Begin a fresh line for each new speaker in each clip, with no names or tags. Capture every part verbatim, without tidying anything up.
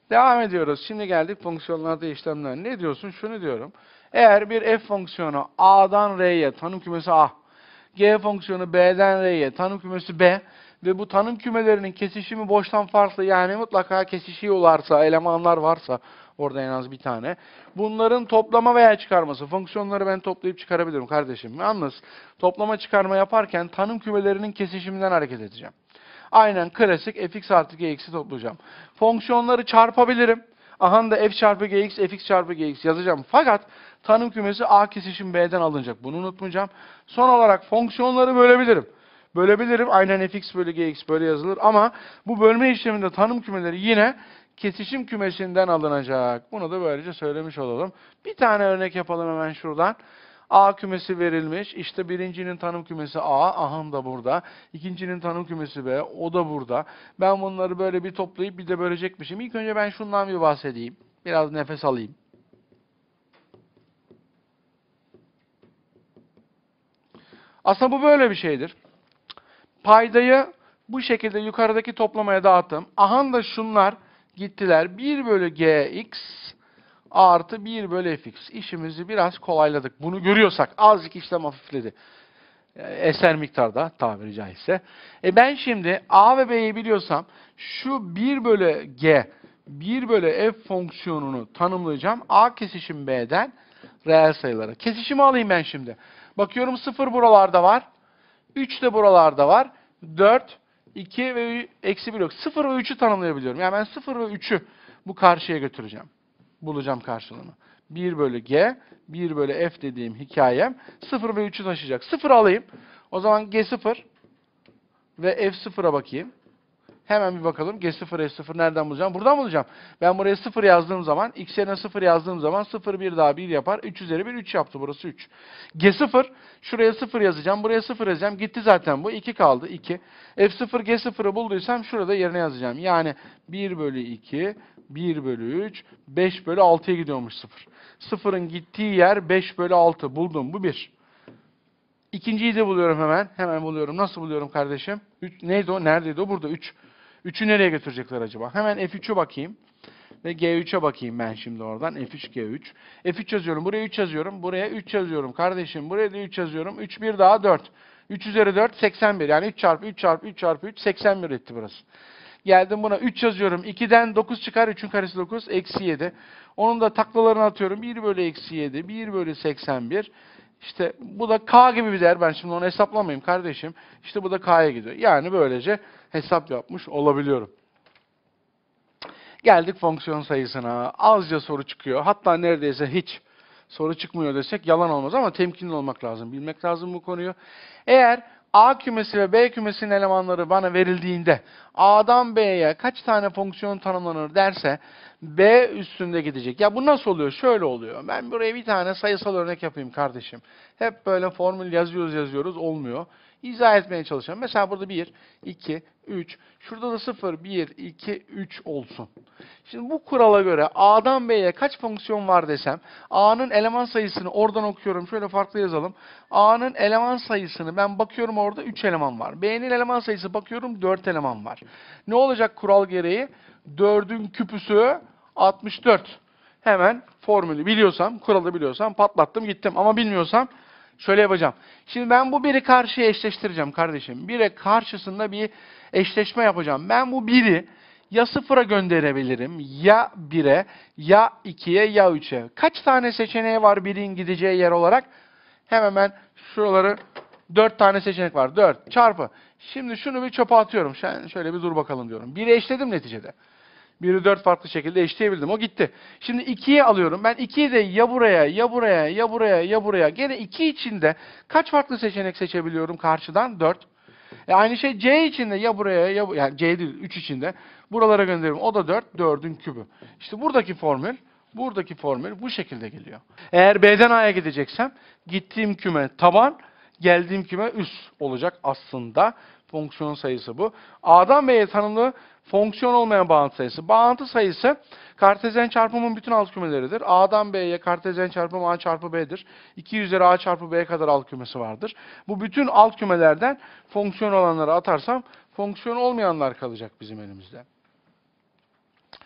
Devam ediyoruz. Şimdi geldik fonksiyonlarda işlemler. Ne diyorsun? Şunu diyorum. Eğer bir f fonksiyonu A'dan R'ye tanım kümesi A, G fonksiyonu B'den R'ye tanım kümesi B ve bu tanım kümelerinin kesişimi boştan farklı, yani mutlaka kesişiyorlarsa, elemanlar varsa orada en az bir tane. Bunların toplama veya çıkarması. Fonksiyonları ben toplayıp çıkarabilirim kardeşim. Yalnız toplama çıkarma yaparken tanım kümelerinin kesişiminden hareket edeceğim. Aynen klasik fx artı gx'i toplayacağım. Fonksiyonları çarpabilirim. Aha da f çarpı gx, fx çarpı gx yazacağım. Fakat tanım kümesi A kesişim B'den alınacak. Bunu unutmayacağım. Son olarak fonksiyonları bölebilirim. Bölebilirim. Aynen fx bölü gx böyle yazılır. Ama bu bölme işleminde tanım kümeleri yine kesişim kümesinden alınacak. Bunu da böylece söylemiş olalım. Bir tane örnek yapalım hemen şuradan. A kümesi verilmiş. İşte birincinin tanım kümesi A. Aha da burada. İkincinin tanım kümesi B. O da burada. Ben bunları böyle bir toplayıp bir de bölecekmişim. İlk önce ben şundan bir bahsedeyim. Biraz nefes alayım. Aslında bu böyle bir şeydir. Paydayı bu şekilde yukarıdaki toplamaya dağıttım. Aha da şunlar gittiler. bir bölü gx artı bir bölü fx. İşimizi biraz kolayladık. Bunu görüyorsak azıcık işlem hafifledi. Eser miktarda tabiri caizse. E ben şimdi A ve B'yi biliyorsam şu bir bölü G, bir bölü F fonksiyonunu tanımlayacağım. A kesişim B'den reel sayılara. Kesişimi alayım ben şimdi. Bakıyorum sıfır buralarda var. üç de buralarda var. dört, iki ve eksi bir yok. sıfır ve üçü tanımlayabiliyorum. Yani ben sıfır ve üçü bu karşıya götüreceğim. Bulacağım karşılığını. bir bölü G, bir bölü F dediğim hikayem sıfır ve üçü taşıyacak. sıfır alayım. O zaman G sıfır ve F sıfıra bakayım. Hemen bir bakalım. G sıfır, F sıfır nereden bulacağım? Buradan bulacağım. Ben buraya sıfır yazdığım zaman, x yerine sıfır yazdığım zaman sıfır bir daha bir yapar. üç üzeri bir, üç yaptı. Burası üç. G sıfır, şuraya sıfır yazacağım. Buraya sıfır yazacağım. Gitti zaten bu. iki kaldı. iki. F sıfır, G sıfırı bulduysam şurada yerine yazacağım. Yani bir bölü iki, bir bölü üç, beş bölü altıya gidiyormuş sıfır. sıfırın gittiği yer beş bölü altı. Buldum. Bu bir. İkinciyi de buluyorum hemen. Hemen buluyorum. Nasıl buluyorum kardeşim? üç, neydi o? Neredeydi o? Burada üç. üçü nereye götürecekler acaba? Hemen F üçe bakayım. Ve G üçe bakayım ben şimdi oradan. F üç, G üç. F üç yazıyorum. Buraya üç yazıyorum. Buraya üç yazıyorum. Kardeşim buraya da üç yazıyorum. üç bir daha dört. üç üzeri dört, seksen bir. Yani üç çarpı üç çarpı üç çarpı üç, seksen bir etti burası. Geldim buna üç yazıyorum. ikiden dokuz çıkar. üçün karesi dokuz. Eksi yedi. Onun da taklalarını atıyorum. bir bölü eksi yedi. bir bölü seksen bir. İşte bu da K gibi bir değer. Ben şimdi onu hesaplamayayım kardeşim. İşte bu da K'ya gidiyor. Yani böylece hesap yapmış olabiliyorum. Geldik fonksiyon sayısına. Azca soru çıkıyor. Hatta neredeyse hiç soru çıkmıyor desek yalan olmaz ama temkinli olmak lazım. Bilmek lazım bu konuyu. Eğer A kümesi ve B kümesinin elemanları bana verildiğinde A'dan B'ye kaç tane fonksiyon tanımlanır derse B üstünde gidecek. Ya bu nasıl oluyor? Şöyle oluyor. Ben buraya bir tane sayısal örnek yapayım kardeşim. Hep böyle formül yazıyoruz yazıyoruz olmuyor. İzah etmeye çalışıyorum. Mesela burada bir, iki, üç. Şurada da sıfır, bir, iki, üç olsun. Şimdi bu kurala göre A'dan B'ye kaç fonksiyon var desem, A'nın eleman sayısını oradan okuyorum. Şöyle farklı yazalım. A'nın eleman sayısını ben bakıyorum orada üç eleman var. B'nin eleman sayısı bakıyorum dört eleman var. Ne olacak kural gereği? dördün küpüsü altmış dört. Hemen formülü biliyorsam, kuralı biliyorsam patlattım gittim. Ama bilmiyorsam şöyle yapacağım. Şimdi ben bu biri karşıya eşleştireceğim kardeşim. Bire karşısında bir eşleşme yapacağım. Ben bu biri ya sıfıra gönderebilirim, ya bire, ya ikiye, ya üçe. Kaç tane seçeneği var birin gideceği yer olarak? Hemen ben şuraları dört tane seçenek var. dört çarpı. Şimdi şunu bir çöpe atıyorum. Şöyle bir dur bakalım diyorum. biri eşledim neticede. biri dört farklı şekilde eşleyebildim. O gitti. Şimdi ikiye alıyorum. Ben ikiyi de ya buraya, ya buraya, ya buraya, ya buraya. Gene iki içinde kaç farklı seçenek seçebiliyorum karşıdan? dört. E aynı şey C içinde ya buraya, ya bu, yani C değil, üç içinde. Buralara gönderiyorum. O da dört, dördün kübü. İşte buradaki formül, buradaki formül bu şekilde geliyor. Eğer B'den A'ya gideceksem gittiğim küme taban, geldiğim küme üst olacak aslında. Fonksiyon sayısı bu. A'dan B'ye tanımlı fonksiyon olmayan bağıntı sayısı. Bağıntı sayısı kartezyen çarpımın bütün alt kümeleridir. A'dan B'ye kartezyen çarpım A çarpı B'dir. iki üzeri A çarpı B'ye kadar alt kümesi vardır. Bu bütün alt kümelerden fonksiyon olanları atarsam fonksiyon olmayanlar kalacak bizim elimizde.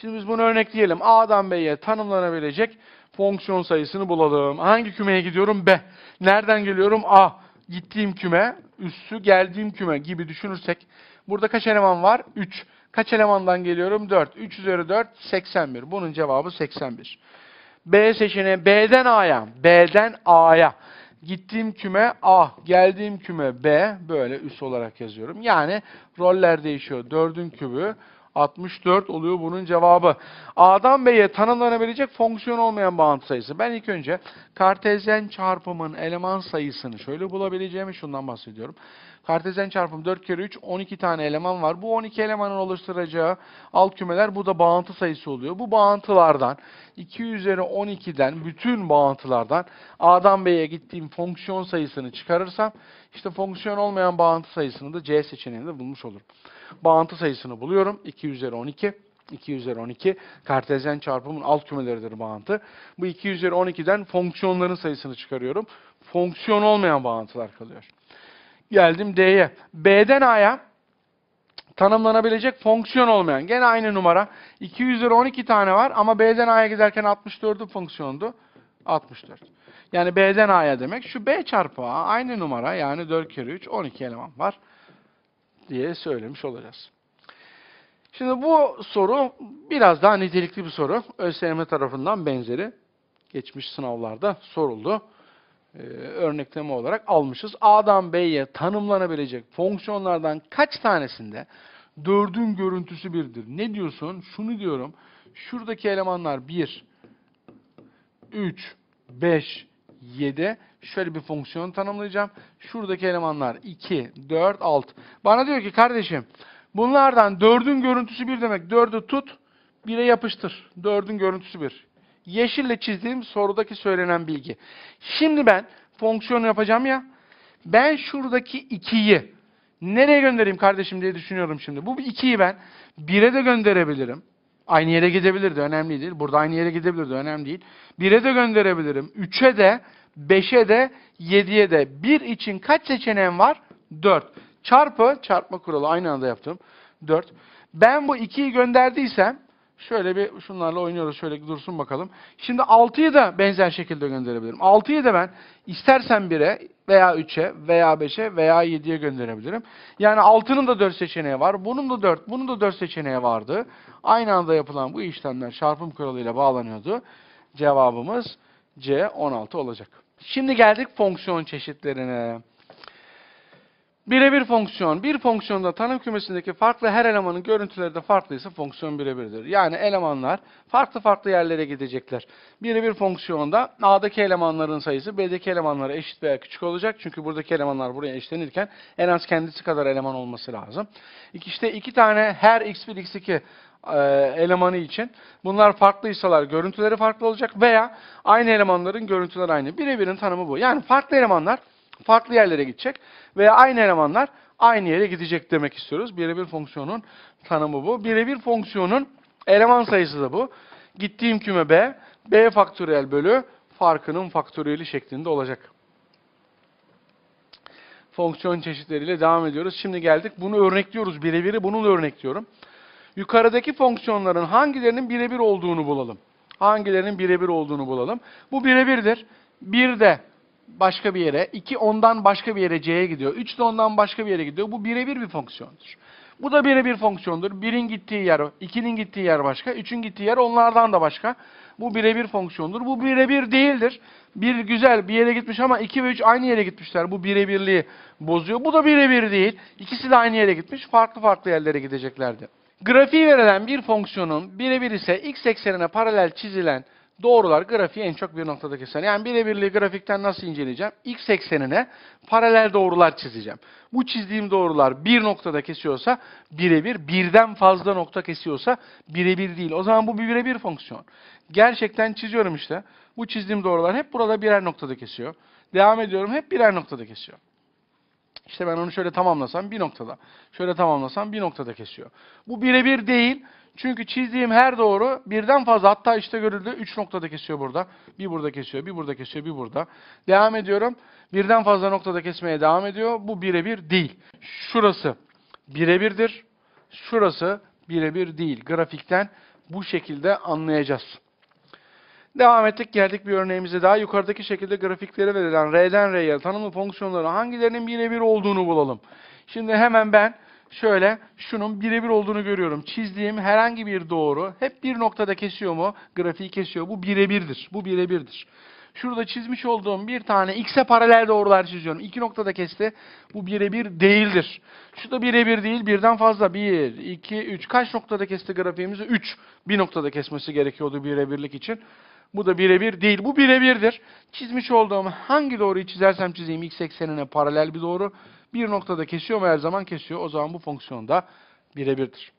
Şimdi biz bunu örnekleyelim. A'dan B'ye tanımlanabilecek fonksiyon sayısını bulalım. Hangi kümeye gidiyorum? B. Nereden geliyorum? A. Gittiğim küme, üssü geldiğim küme gibi düşünürsek. Burada kaç eleman var? üç. Kaç elemandan geliyorum? dört. üç üzeri dört, seksen bir. Bunun cevabı seksen bir. B seçeneği B'den A'ya. B'den A'ya. Gittiğim küme A, geldiğim küme B. Böyle üs olarak yazıyorum. Yani roller değişiyor. dördün kübü altmış dört oluyor bunun cevabı. A'dan B'ye tanımlanabilecek fonksiyon olmayan bağıntı sayısı. Ben ilk önce kartezyen çarpımın eleman sayısını şöyle bulabileceğimi şundan bahsediyorum. Kartezyen çarpım dört kere üç, on iki tane eleman var. Bu on iki elemanın oluşturacağı alt kümeler, bu da bağıntı sayısı oluyor. Bu bağıntılardan iki üzeri on ikiden, bütün bağıntılardan A'dan B'ye gittiğim fonksiyon sayısını çıkarırsam, işte fonksiyon olmayan bağıntı sayısını da C seçeneğinde bulmuş olurum. Bağıntı sayısını buluyorum. iki üzeri on iki. iki üzeri on iki kartezyen çarpımın alt kümeleridir bağıntı. Bu iki üzeri on ikiden fonksiyonların sayısını çıkarıyorum. Fonksiyon olmayan bağıntılar kalıyor. Geldim D'ye. B'den A'ya tanımlanabilecek fonksiyon olmayan. Gene aynı numara. iki üzeri on iki tane var ama B'den A'ya giderken altmış dördün fonksiyondu. altmış dört. Yani B'den A'ya demek şu B çarpı A aynı numara, yani dört kere üç, on iki eleman var diye söylemiş olacağız. Şimdi bu soru biraz daha nitelikli bir soru. ÖSYM tarafından benzeri geçmiş sınavlarda soruldu. Ee, örnekleme olarak almışız. A'dan B'ye tanımlanabilecek fonksiyonlardan kaç tanesinde dördün görüntüsü birdir? Ne diyorsun? Şunu diyorum. Şuradaki elemanlar bir, üç, beş, yedi. Şöyle bir fonksiyon tanımlayacağım. Şuradaki elemanlar iki, dört, altı. Bana diyor ki kardeşim, bunlardan dördün görüntüsü bir demek. dördü tut, bire yapıştır. dördün görüntüsü bir. Yeşille çizdiğim sorudaki söylenen bilgi. Şimdi ben fonksiyon yapacağım ya. Ben şuradaki ikiyi nereye göndereyim kardeşim diye düşünüyorum şimdi. Bu ikiyi ben bire de gönderebilirim. Aynı yere gidebilirdi, önemli değil. Burada aynı yere gidebilirdi, önemli değil. bire de gönderebilirim. üçe de, beşe de, yediye de. bir için kaç seçeneğim var? dört. Çarpı, çarpma kuralı aynı anda yaptım. dört. Ben bu ikiyi gönderdiysem, şöyle bir şunlarla oynuyoruz, şöyle dursun bakalım. Şimdi altıyı da benzer şekilde gönderebilirim. altıyı da ben istersen bire veya üçe veya beşe veya yediye gönderebilirim. Yani altının da dört seçeneği var. Bunun da dört, bunun da dört seçeneği vardı. Aynı anda yapılan bu işlemler çarpım kuralıyla bağlanıyordu. Cevabımız C on altı olacak. Şimdi geldik fonksiyon çeşitlerine. Birebir fonksiyon. Bir fonksiyonda tanım kümesindeki farklı her elemanın görüntüleri de farklıysa fonksiyon birebirdir. Yani elemanlar farklı farklı yerlere gidecekler. Birebir fonksiyonda A'daki elemanların sayısı B'deki elemanlara eşit veya küçük olacak. Çünkü buradaki elemanlar buraya eşlenirken en az kendisi kadar eleman olması lazım. İşte iki tane her x bir x iki e, elemanı için bunlar farklıysalar görüntüleri farklı olacak veya aynı elemanların görüntüleri aynı. Birebirin tanımı bu. Yani farklı elemanlar farklı yerlere gidecek veya aynı elemanlar aynı yere gidecek demek istiyoruz. Birebir fonksiyonun tanımı bu. Birebir fonksiyonun eleman sayısı da bu. Gittiğim küme B, B faktöriyel bölü farkının faktöriyeli şeklinde olacak. Fonksiyon çeşitleriyle devam ediyoruz. Şimdi geldik. Bunu örnekliyoruz. Birebiri bununla örnekliyorum. Yukarıdaki fonksiyonların hangilerinin birebir olduğunu bulalım. Hangilerinin birebir olduğunu bulalım. Bu birebirdir. bir de başka bir yere, iki ondan başka bir yere C'ye gidiyor. üç de ondan başka bir yere gidiyor. Bu birebir bir fonksiyondur. Bu da birebir fonksiyondur. birin gittiği yer, ikinin gittiği yer başka, üçün gittiği yer onlardan da başka. Bu birebir fonksiyondur. Bu birebir değildir. Bir güzel bir yere gitmiş ama iki ve üç aynı yere gitmişler. Bu birebirliği bozuyor. Bu da birebir değil. İkisi de aynı yere gitmiş. Farklı farklı yerlere gideceklerdi. Grafiği verilen bir fonksiyonun birebir ise x eksenine paralel çizilen doğrular grafiği en çok bir noktada keser. Yani birebirliği grafikten nasıl inceleyeceğim? X eksenine paralel doğrular çizeceğim. Bu çizdiğim doğrular bir noktada kesiyorsa birebir, birden fazla nokta kesiyorsa birebir değil. O zaman bu bir birebir fonksiyon. Gerçekten çiziyorum işte. Bu çizdiğim doğrular hep burada birer noktada kesiyor. Devam ediyorum, hep birer noktada kesiyor. İşte ben onu şöyle tamamlasam bir noktada, şöyle tamamlasam bir noktada kesiyor. Bu birebir değil. Çünkü çizdiğim her doğru birden fazla, hatta işte görüldü üç noktada kesiyor burada. Bir burada kesiyor, bir burada kesiyor, bir burada. Devam ediyorum. Birden fazla noktada kesmeye devam ediyor. Bu birebir değil. Şurası birebirdir. Şurası birebir değil. Grafikten bu şekilde anlayacağız. Devam ettik, geldik bir örneğimize daha. Yukarıdaki şekilde grafikleri verilen R'den R'ye tanımlı fonksiyonları hangilerinin birebir olduğunu bulalım. Şimdi hemen ben şöyle şunun birebir olduğunu görüyorum. Çizdiğim herhangi bir doğru hep bir noktada kesiyor mu? Grafiği kesiyor. Bu birebirdir. Bu birebirdir. Şurada çizmiş olduğum bir tane x'e paralel doğrular çiziyorum. İki noktada kesti. Bu birebir değildir. Şu da birebir değil. Birden fazla. Bir, iki, üç. Kaç noktada kesti grafiğimizi? Üç. Bir noktada kesmesi gerekiyordu birebirlik için. Bu da birebir değil. Bu birebirdir. Çizmiş olduğum hangi doğruyu çizersem çizeyim x eksenine paralel bir doğru. Bir noktada kesiyor mu? Her zaman kesiyor. O zaman bu fonksiyon da birebirdir.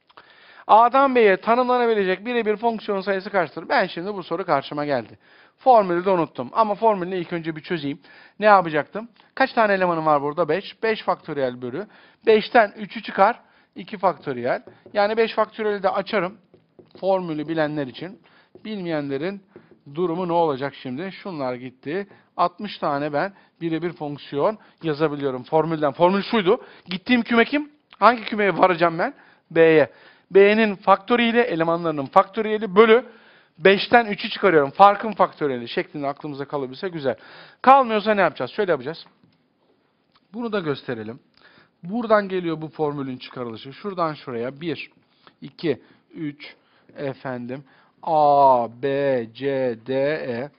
A'dan B'ye tanımlanabilecek birebir fonksiyon sayısı kaçtır? Ben şimdi bu soru karşıma geldi. Formülü de unuttum. Ama formülünü ilk önce bir çözeyim. Ne yapacaktım? Kaç tane elemanım var burada? beş. beş faktöriyel bölü. beşten üçü çıkar. iki faktöriyel. Yani beş faktöriyeli de açarım. Formülü bilenler için. Bilmeyenlerin durumu ne olacak şimdi? Şunlar gitti. altmış tane ben birebir fonksiyon yazabiliyorum formülden. Formül şuydu. Gittiğim küme kim? Hangi kümeye varacağım ben? B'ye. B'nin faktöriyeli, elemanlarının faktöriyeli bölü beşten üçü çıkarıyorum. Farkın faktöriyeli şeklinde aklımıza kalabilse güzel. Kalmıyorsa ne yapacağız? Şöyle yapacağız. Bunu da gösterelim. Buradan geliyor bu formülün çıkarılışı. Şuradan şuraya bir, iki, üç, efendim A, B, C, D, E.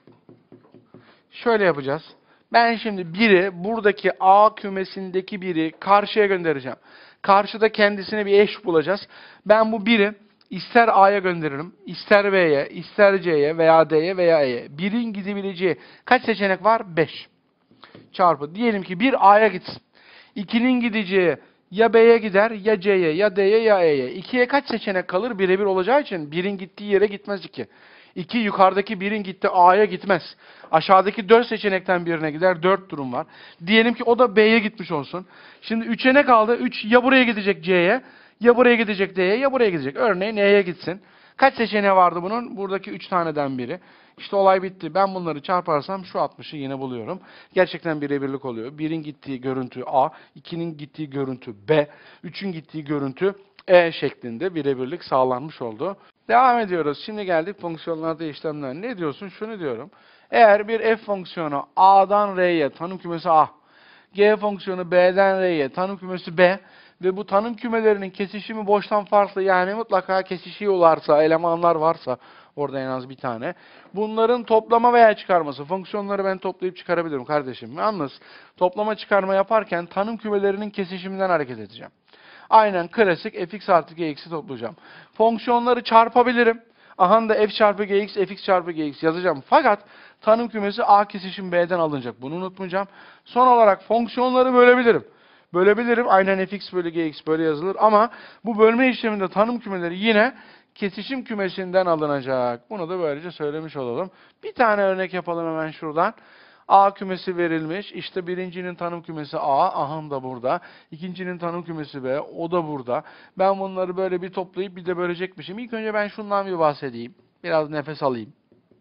Şöyle yapacağız. Ben şimdi biri, buradaki A kümesindeki biri karşıya göndereceğim. Karşıda kendisine bir eş bulacağız. Ben bu biri ister A'ya gönderirim, ister B'ye, ister C'ye veya D'ye veya E'ye. birin gidebileceği kaç seçenek var? beş. Çarpı. Diyelim ki bir A'ya gitsin. ikinin gideceği ya B'ye gider, ya C'ye, ya D'ye, ya E'ye. ikiye kaç seçenek kalır? Birebir olacağı için birin gittiği yere gitmez iki. iki yukarıdaki birin gitti A'ya gitmez. Aşağıdaki dört seçenekten birine gider. dört durum var. Diyelim ki o da B'ye gitmiş olsun. Şimdi üçe ne kaldı? üç ya buraya gidecek C'ye, ya buraya gidecek D'ye, ya buraya gidecek. Örneğin E'ye gitsin. Kaç seçeneği vardı bunun? Buradaki üç taneden biri. İşte olay bitti. Ben bunları çarparsam şu altmışı yine buluyorum. Gerçekten birebirlik oluyor. birin gittiği görüntü A, ikinin gittiği görüntü B, üçün gittiği görüntü E şeklinde birebirlik sağlanmış oldu. Devam ediyoruz. Şimdi geldik fonksiyonlarda işlemler. Ne diyorsun? Şunu diyorum. Eğer bir f fonksiyonu A'dan R'ye tanım kümesi A, G fonksiyonu B'den R'ye tanım kümesi B ve bu tanım kümelerinin kesişimi boştan farklı, yani mutlaka kesişiyorlarsa, elemanlar varsa orada en az bir tane. Bunların toplama veya çıkarması. Fonksiyonları ben toplayıp çıkarabilirim kardeşim. Yalnız toplama çıkarma yaparken tanım kümelerinin kesişiminden hareket edeceğim. Aynen klasik fx artı gx'i toplayacağım. Fonksiyonları çarpabilirim. Aha da f çarpı gx, fx çarpı gx yazacağım. Fakat tanım kümesi A kesişim B'den alınacak. Bunu unutmayacağım. Son olarak fonksiyonları bölebilirim. Bölebilirim. Aynen fx bölü gx böyle yazılır. Ama bu bölme işleminde tanım kümeleri yine kesişim kümesinden alınacak. Bunu da böylece söylemiş olalım. Bir tane örnek yapalım hemen şuradan. A kümesi verilmiş. İşte birincinin tanım kümesi A. Aha da burada. İkincinin tanım kümesi B. O da burada. Ben bunları böyle bir toplayıp bir de bölecekmişim. İlk önce ben şundan bir bahsedeyim. Biraz nefes alayım.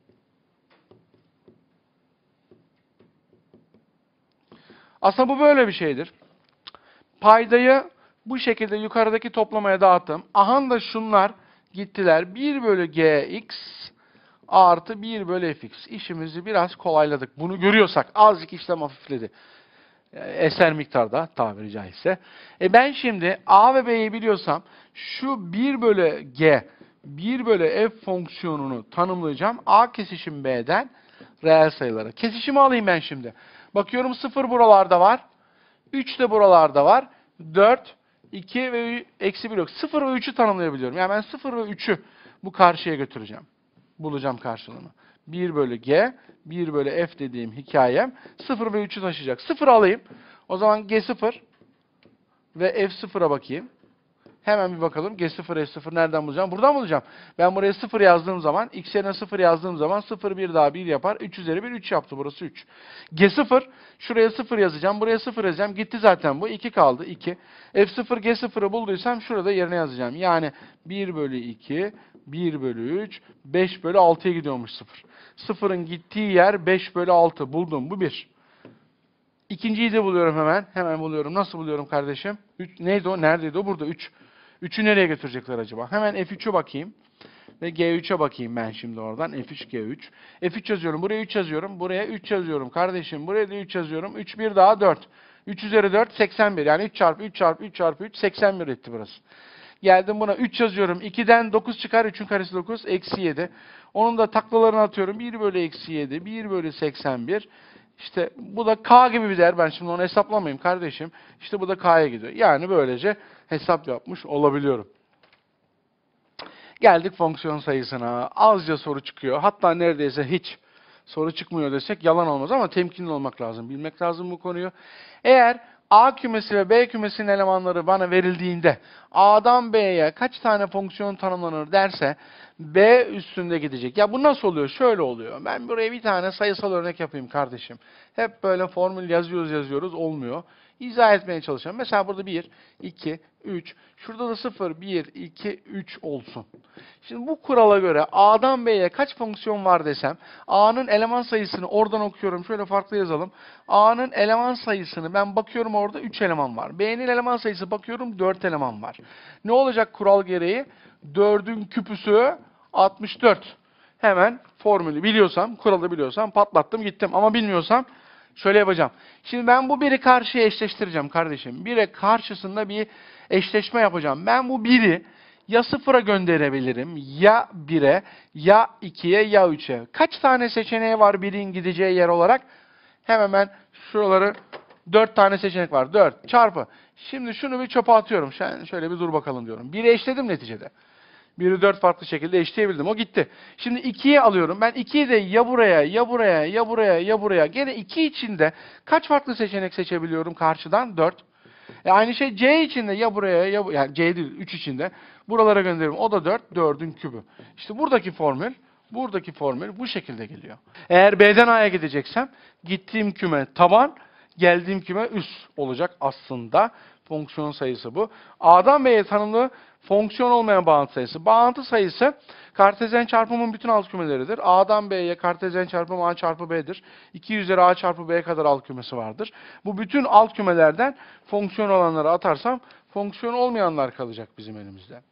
Aslında bu böyle bir şeydir. Paydayı bu şekilde yukarıdaki toplamaya dağıttım. Aha da şunlar gittiler. bir bölü gx artı bir bölü fx. İşimizi biraz kolayladık. Bunu görüyorsak azıcık işlem hafifledi. Eser miktarda tabiri caizse. E ben şimdi a ve b'yi biliyorsam şu bir bölü g, bir bölü f fonksiyonunu tanımlayacağım. A kesişim b'den reel sayılara. Kesişimi alayım ben şimdi. Bakıyorum sıfır buralarda var. üç de buralarda var. dört, iki ve eksi bir yok. sıfır ve üçü tanımlayabiliyorum. Yani ben sıfır ve üçü bu karşıya götüreceğim. Bulacağım karşılığını. bir bölü g, bir bölü f dediğim hikayem sıfır ve üçü taşıyacak. sıfır alayım. O zaman g sıfır ve f sıfıra bakayım. Hemen bir bakalım. G sıfır, F sıfır nereden bulacağım? Buradan bulacağım. Ben buraya sıfır yazdığım zaman, x yerine sıfır yazdığım zaman sıfır bir daha bir yapar. üç üzeri bir, üç yaptı. Burası üç. G sıfır, şuraya sıfır yazacağım. Buraya sıfır yazacağım. Gitti zaten bu. iki kaldı. iki. F sıfır, G sıfır'ı bulduysam şurada yerine yazacağım. Yani bir bölü iki, bir bölü üç, beş bölü altıya gidiyormuş sıfır. sıfırın gittiği yer beş bölü altı. Buldum. Bu bir. İkinciyi de buluyorum hemen. Hemen buluyorum. Nasıl buluyorum kardeşim? üç, neydi o? Neredeydi o? Burada üç. üçü nereye götürecekler acaba? Hemen F üç'e bakayım. Ve G üç'e bakayım ben şimdi oradan. F üç, G üç. F üç yazıyorum. Buraya üç yazıyorum. Buraya üç yazıyorum. Kardeşim buraya da üç yazıyorum. üç bir daha dört. üç üzeri dört, seksen bir. Yani üç çarpı üç çarpı üç çarpı üç, seksen bir etti burası. Geldim buna üç yazıyorum. ikiden dokuz çıkar. üçün karesi dokuz. Eksi yedi. Onun da taklalarını atıyorum. bir bölü eksi yedi. bir bölü seksen bir. İşte bu da K gibi bir değer. Ben şimdi onu hesaplamayayım kardeşim. İşte bu da K'ya gidiyor. Yani böylece hesap yapmış olabiliyorum. Geldik fonksiyon sayısına. Azca soru çıkıyor. Hatta neredeyse hiç soru çıkmıyor desek yalan olmaz ama temkinli olmak lazım. Bilmek lazım bu konuyu. Eğer A kümesi ve B kümesinin elemanları bana verildiğinde A'dan B'ye kaç tane fonksiyon tanımlanır derse B üstünde gidecek. Ya bu nasıl oluyor? Şöyle oluyor. Ben buraya bir tane sayısal örnek yapayım kardeşim. Hep böyle formül yazıyoruz yazıyoruz olmuyor. İzah etmeye çalışacağım. Mesela burada bir, iki, üç. Şurada da sıfır, bir, iki, üç olsun. Şimdi bu kurala göre A'dan B'ye kaç fonksiyon var desem A'nın eleman sayısını oradan okuyorum. Şöyle farklı yazalım. A'nın eleman sayısını ben bakıyorum orada üç eleman var. B'nin eleman sayısı bakıyorum dört eleman var. Ne olacak kural gereği? dördün küpüsü altmış dört. Hemen formülü biliyorsam, kuralı biliyorsam patlattım gittim. Ama bilmiyorsam şöyle yapacağım. Şimdi ben bu biri karşıya eşleştireceğim kardeşim. Bire karşısında bir eşleşme yapacağım. Ben bu biri ya sıfıra gönderebilirim, ya bire, ya ikiye, ya üçe. Kaç tane seçeneği var birin gideceği yer olarak? Hemen ben şuraları dört tane seçenek var. dört çarpı. Şimdi şunu bir çöpe atıyorum. Şöyle bir dur bakalım diyorum. biri eşledim neticede. biri dört farklı şekilde eşleyebildim. O gitti. Şimdi ikiyi alıyorum. Ben ikiyi de ya buraya, ya buraya, ya buraya, ya buraya. Gene iki içinde kaç farklı seçenek seçebiliyorum karşıdan? dört. E aynı şey C içinde ya buraya, ya bu, yani C değil, üç içinde. Buralara gönderiyorum. O da dört, dördün kübü. İşte buradaki formül, buradaki formül bu şekilde geliyor. Eğer B'den A'ya gideceksem, gittiğim küme taban, geldiğim küme üst olacak aslında. Fonksiyon sayısı bu. A'dan B'ye tanımlı fonksiyon olmayan bağıntı sayısı. Bağıntı sayısı kartezyen çarpımın bütün alt kümeleridir. A'dan B'ye kartezyen çarpım A çarpı B'dir. iki üzeri A çarpı B'ye kadar alt kümesi vardır. Bu bütün alt kümelerden fonksiyon olanları atarsam fonksiyon olmayanlar kalacak bizim elimizde.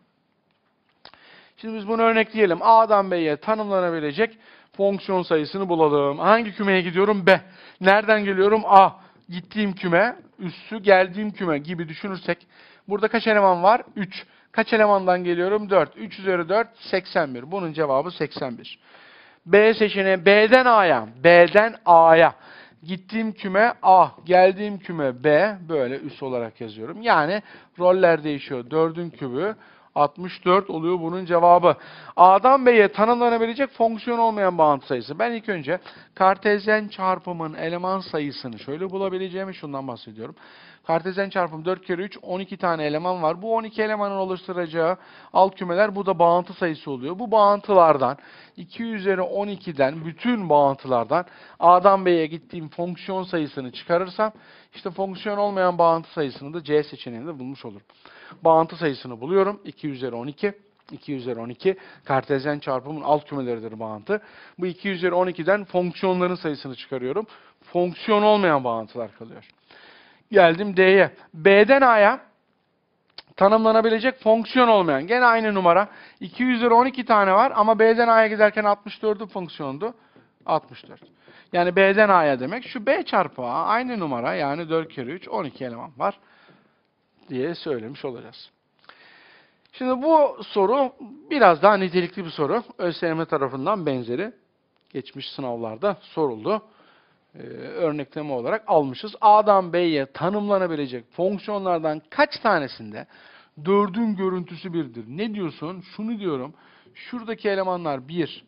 Şimdi biz bunu örnekleyelim. A'dan B'ye tanımlanabilecek fonksiyon sayısını bulalım. Hangi kümeye gidiyorum? B. Nereden geliyorum? A. Gittiğim küme, üssü, geldiğim küme gibi düşünürsek burada kaç eleman var? üç. Kaç elemandan geliyorum? dört. üç üzeri dört, seksen bir. Bunun cevabı seksen bir. B seçeneği B'den A'ya, B'den A'ya. Gittiğim küme A, geldiğim küme B. Böyle üs olarak yazıyorum. Yani roller değişiyor. dördün kübü altmış dört oluyor bunun cevabı. A'dan B'ye tanımlanabilecek fonksiyon olmayan bağıntı sayısı. Ben ilk önce kartezyen çarpımın eleman sayısını şöyle bulabileceğimi şundan bahsediyorum. Kartezyen çarpım dört kere üç, on iki tane eleman var. Bu on iki elemanın oluşturacağı alt kümeler bu da bağıntı sayısı oluyor. Bu bağıntılardan iki üzeri on iki'den bütün bağıntılardan A'dan B'ye gittiğim fonksiyon sayısını çıkarırsam işte fonksiyon olmayan bağıntı sayısını da C seçeneğinde bulmuş olurum. Bağıntı sayısını buluyorum. iki üzeri on iki. iki üzeri on iki kartezyen çarpımın alt kümeleridir bağıntı. Bu iki üzeri on iki'den fonksiyonların sayısını çıkarıyorum. Fonksiyon olmayan bağıntılar kalıyor. Geldim D'ye. B'den A'ya tanımlanabilecek fonksiyon olmayan. Gene aynı numara. iki üzeri on iki tane var ama B'den A'ya giderken altmış dördün fonksiyondu. altmış dört. Yani B'den A'ya demek şu B çarpı A aynı numara yani dört kere üç on iki eleman var diye söylemiş olacağız. Şimdi bu soru biraz daha nitelikli bir soru. ÖSYM tarafından benzeri geçmiş sınavlarda soruldu. Ee, örnekleme olarak almışız. A'dan B'ye tanımlanabilecek fonksiyonlardan kaç tanesinde dördün görüntüsü birdir? Ne diyorsun? Şunu diyorum. Şuradaki elemanlar bir,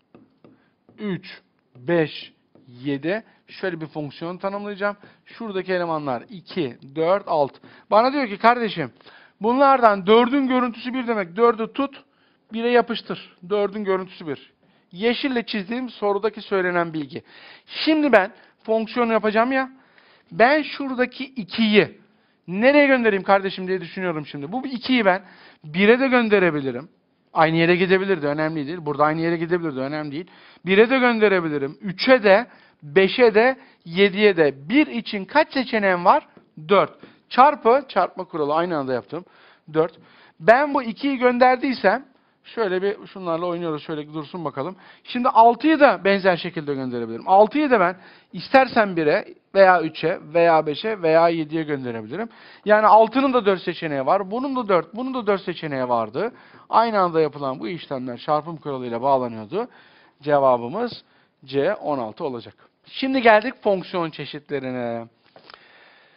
üç, beş, yedi. Şöyle bir fonksiyon tanımlayacağım. Şuradaki elemanlar iki, dört, altı. Bana diyor ki kardeşim bunlardan dördün görüntüsü bir demek. dördü tut, bire yapıştır. dördün görüntüsü bir. Yeşille çizdiğim sorudaki söylenen bilgi. Şimdi ben fonksiyon yapacağım ya. Ben şuradaki ikiyi nereye göndereyim kardeşim diye düşünüyorum şimdi. Bu ikiyi ben bire de gönderebilirim. Aynı yere gidebilirdi, önemli değil. Burada aynı yere gidebilirdi, önemli değil. bire de gönderebilirim. üçe de, beşe de, yediye de. bir için kaç seçeneğim var? dört. Çarpı, çarpma kuralı aynı anda yaptım. dört. Ben bu ikiyi gönderdiysem, Şöyle bir şunlarla oynuyoruz. Şöyle dursun bakalım. Şimdi altıyı da benzer şekilde gönderebilirim. altıyı da ben istersen bire veya üçe veya beşe veya yediye gönderebilirim. Yani altının da dört seçeneği var. Bunun da dört, bunun da dört seçeneği vardı. Aynı anda yapılan bu işlemler çarpım kuralıyla bağlanıyordu. Cevabımız C on altı olacak. Şimdi geldik fonksiyon çeşitlerine.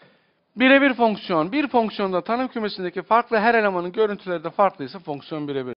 Birebir fonksiyon. Bir fonksiyonda tanım kümesindeki farklı her elemanın görüntüleri de farklıysa fonksiyon birebir.